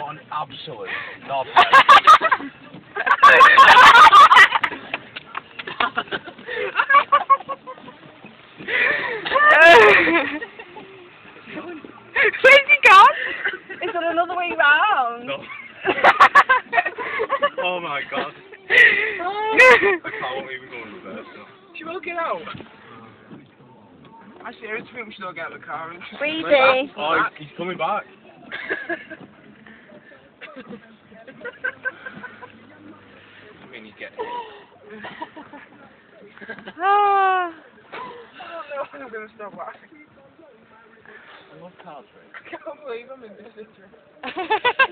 an absolute knob. Where's he gone? Is there another way round? No. Oh my god. I can't even go in reverse now. She won't get out. I seriously think we should all get out of the car and Weezy. Oh, he's coming back. I mean, he's getting Ah. I don't know when I'm going to stop laughing. I love car tricks. I can't believe I'm in this situation.